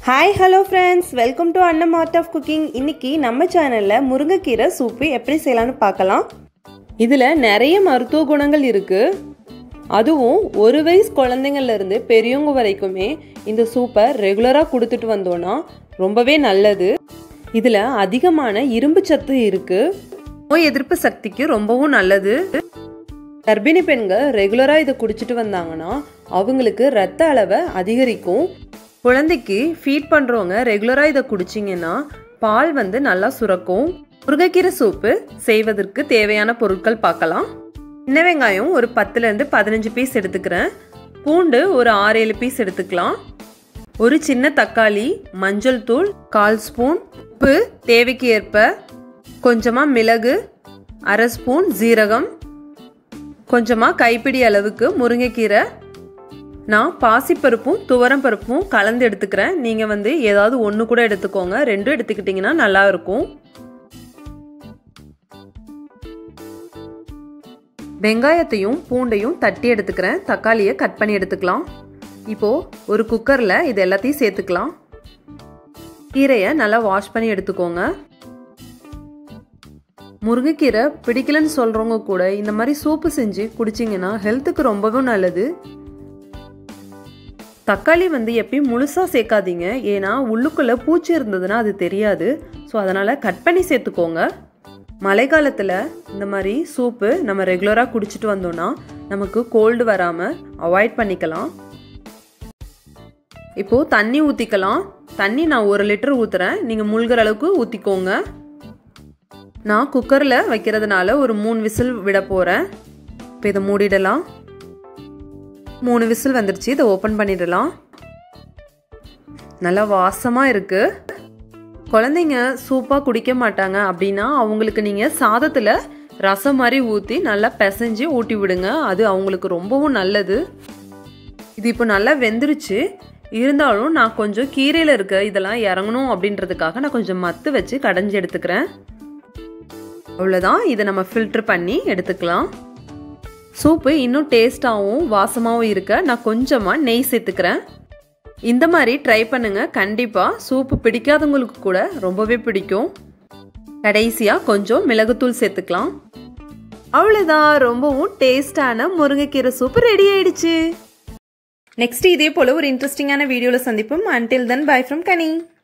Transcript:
Hi, hello friends. Welcome to Annam Art of Cooking. இன்னைக்கு நம்ம சேனல்ல முருங்கைக்கீரை சூப் எப்படி செய்யலாம்னு பார்க்கலாம். இதுல நிறைய மருத்துவ குணங்கள் இருக்கு. அதுவும் ஒரு வயசு குழந்தைங்கள்ல இருந்து பெரியவங்க வரைக்குமே இந்த சூப்பை ரெகுலரா கொடுத்துட்டு வந்தோம்னா ரொம்பவே நல்லது. இதுல அதிகமான இரும்பு சத்து இருக்கு. நோய் எதிர்ப்பு சக்திக்கு ரொம்பவும் நல்லது. கர்ப்பிணி பெண்கள் ரெகுலரா இதை குடிச்சிட்டு வந்தாங்கன்னா அவங்களுக்கு ரத்த அளவை அதிகரிக்கும். குழந்தைக்கு ஃபீட் பண்ணுறவங்க ரெகுலராக இதை குடிச்சிங்கன்னா பால் நல்லா சுரக்கும். முருங்கைக்கீரை சூப்பு செய்வதற்கு தேவையான பொருட்கள் பார்க்கலாம். சின்ன வெங்காயம் ஒரு 10லேருந்து 15 பீஸ் எடுத்துக்கிறேன். பூண்டு ஒரு 6-7 பீஸ் எடுத்துக்கலாம். ஒரு சின்ன தக்காளி, மஞ்சள் தூள் 1/4 ஸ்பூன், உப்பு தேவைக்கு ஏற்ப, கொஞ்சமாக மிளகு, 1/2 ஸ்பூன் ஜீரகம், கொஞ்சமாக கைப்பிடி அளவுக்கு முருங்கைக்கீரை. நான் பாசிப்பருப்பும் துவரம் பருப்பும் கலந்து எடுத்துக்கிறேன். நீங்கள் ஏதாவது ஒன்று கூட எடுத்துக்கோங்க. ரெண்டும் எடுத்துக்கிட்டிங்கன்னா நல்லா இருக்கும். வெங்காயத்தையும் பூண்டையும் தட்டி எடுத்துக்கிறேன். தக்காளியை கட் பண்ணி எடுத்துக்கலாம். இப்போது ஒரு குக்கரில் இது எல்லாத்தையும் சேர்த்துக்கலாம். கீரையை நல்லா வாஷ் பண்ணி எடுத்துக்கோங்க. முருங்கைக்கீரை பிடிக்கலன்னு சொல்கிறவங்க கூட இந்த மாதிரி சூப்பு செஞ்சு குடிச்சிங்கன்னா ஹெல்த்துக்கு ரொம்பவும் நல்லது. தக்காளி எப்பயும் முழுசாக சேர்க்காதீங்க. ஏன்னா உள்ளுக்குள்ளே பூச்சி இருந்ததுன்னா அது தெரியாது. ஸோ அதனால் கட் பண்ணி சேர்த்துக்கோங்க. மழை காலத்தில் இந்த மாதிரி சூப்பு நம்ம ரெகுலராக குடிச்சிட்டு வந்தோம்னா நமக்கு கோல்டு வராமல் அவாய்ட் பண்ணிக்கலாம். இப்போது தண்ணி ஊற்றிக்கலாம். தண்ணி நான் 1 லிட்டர் ஊற்றுறேன். நீங்கள் முழுகிற அளவுக்கு ஊற்றிக்கோங்க. நான் குக்கரில் வைக்கிறதுனால ஒரு 3 விசில் விட போகிறேன். இப்போ இதை மூடிடலாம். 3 விசில் வந்துருச்சு. இதை ஓப்பன் பண்ணிடலாம். நல்லா வாசமாக இருக்குது. குழந்தைங்க சூப்பாக குடிக்க மாட்டாங்க அப்படின்னா அவங்களுக்கு நீங்கள் சாதத்தில் ரசம் மாதிரி ஊற்றி நல்லா பிசைஞ்சு ஊட்டி விடுங்க. அது அவங்களுக்கு ரொம்பவும் நல்லது. இது இப்போ நல்லா வெந்துருச்சு. இருந்தாலும் நான் கொஞ்சம் கீரையில் இருக்க இதெல்லாம் இறங்கணும் அப்படின்றதுக்காக நான் கொஞ்சம் மத்து வச்சு கடைஞ்சி எடுத்துக்கிறேன். அவ்வளோதான். இதை நம்ம ஃபில்டர் பண்ணி எடுத்துக்கலாம். சூப்பு இன்னும் டேஸ்டாகவும் வாசமாகவும் இருக்க நான் கொஞ்சமாக நெய் சேர்த்துக்கிறேன். இந்த மாதிரி ட்ரை பண்ணுங்கள். கண்டிப்பாக சூப்பு பிடிக்காதவங்களுக்கு கூட ரொம்பவே பிடிக்கும். கடைசியாக கொஞ்சம் மிளகுத்தூள் சேர்த்துக்கலாம். அவ்வளோதான். ரொம்பவும் டேஸ்டான முருங்கைக்கீரை சூப்பு ரெடி ஆயிடுச்சு. நெக்ஸ்ட் இதே போல் ஒரு இன்ட்ரெஸ்டிங்கான வீடியோவில் சந்திப்போம். Until then, bye from Kani.